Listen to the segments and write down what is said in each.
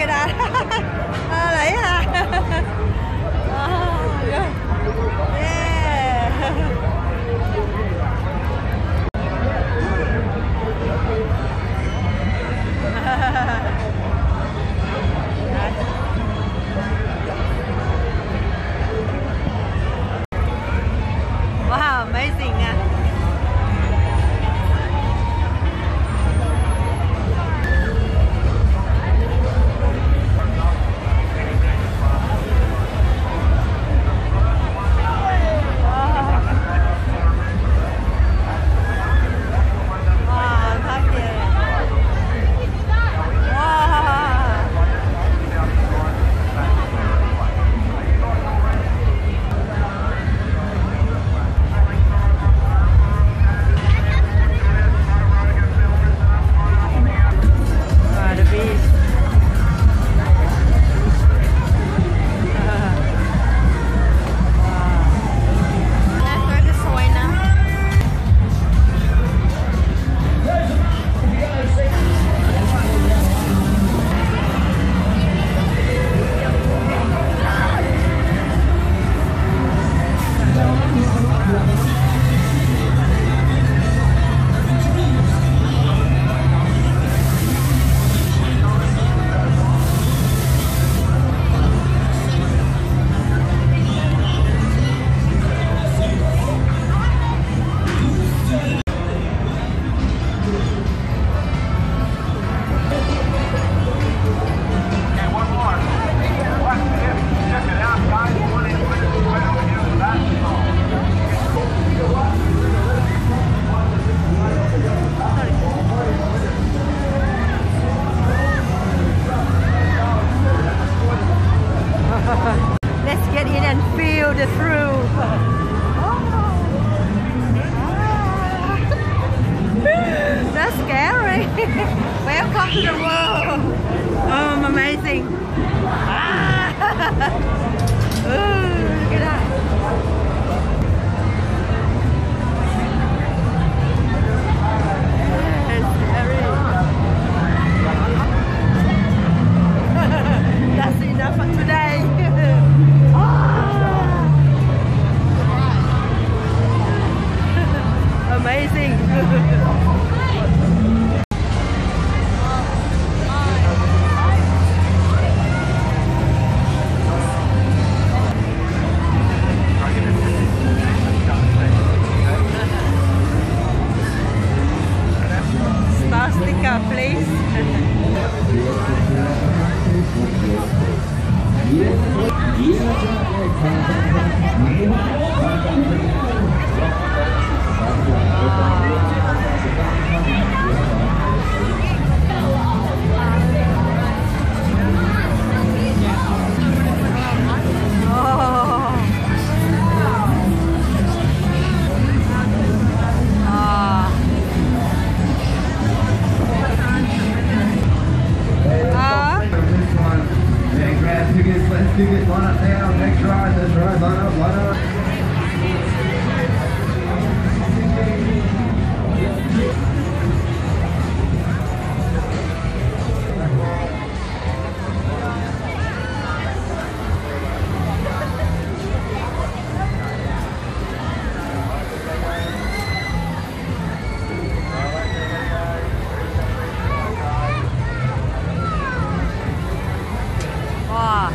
at that. Đấy à. Wow, amazing. Let's get in and feel the thrill. That's scary. Welcome to the world. Oh, amazing. Ooh, look at that. It's scary. That's enough for today. Amazing. Star sticker, please. Tickets, line up now, next ride, that's right, line up, line up. Wow.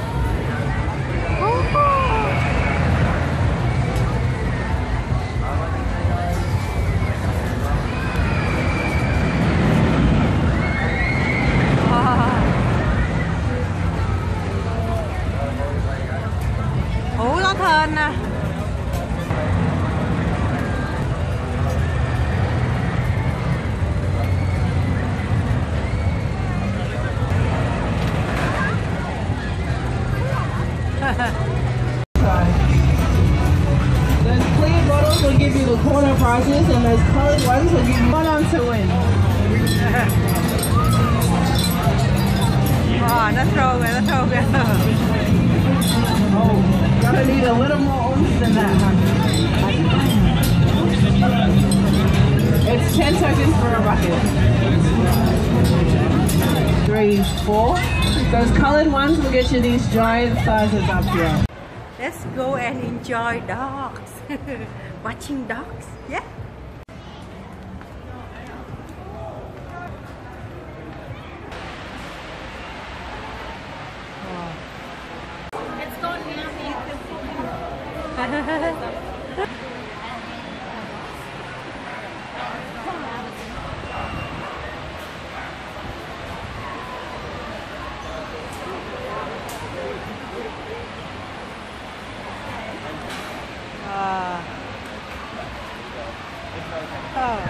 Ủa nó thên nè. Those clear bottles will give you the corner prizes, and those coloured ones will give you one on to win. Nó trâu kìa, nó trâu kìa. Oh, gonna need a little more oomph than that, huh? It's 10 seconds for a bucket. 3, 4. Those colored ones will get you these giant sizes up here. Let's go and enjoy dogs. Watching dogs, yeah. It's gone now. Oh,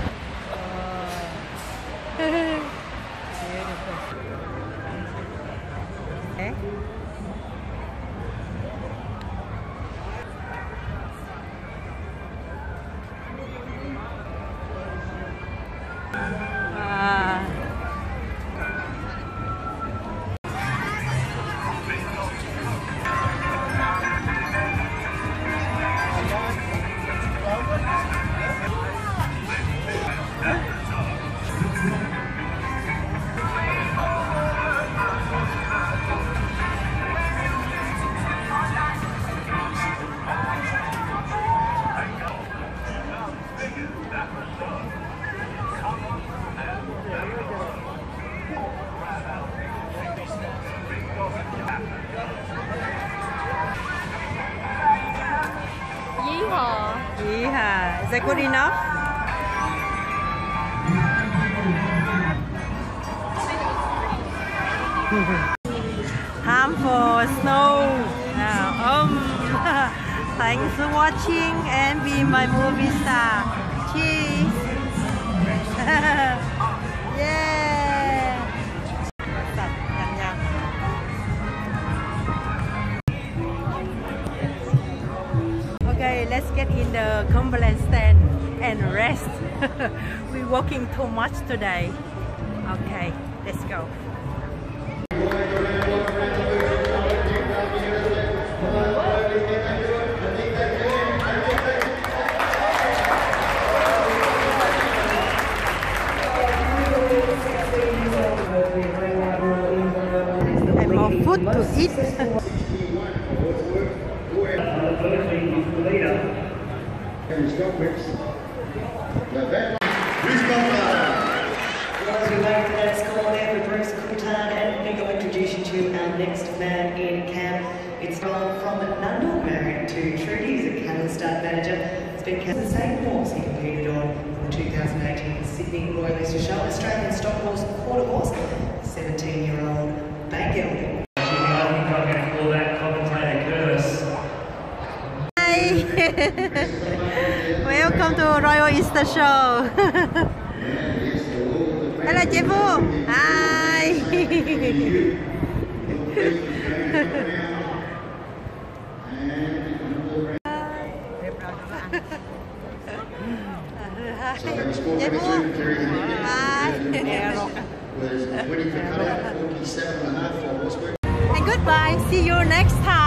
beautiful. Okay. Yeah, is that good enough? Time for snow. Thanks for watching and be my movie star. Cheers. Yeah. Okay, let's get in the Cumberland stand and rest. We're walking too much today. Okay, let's go. And more food to eat. Let's call there for Bruce Kutan, and we're going to introduce you to our next man in camp. It's gone from Nundle, married to Trudy, who's a cattle stud manager. It's been the same horse he competed on the 2018 Sydney Royal Easter Show, Australian stock horse, quarter horse, 17-year-old Bay Gelding. I think I'm going to call that commentator curse. Hi! Welcome to Royal Easter Show. Hello, Jebu. Hi. Jebu. Hi. And goodbye. See you next time.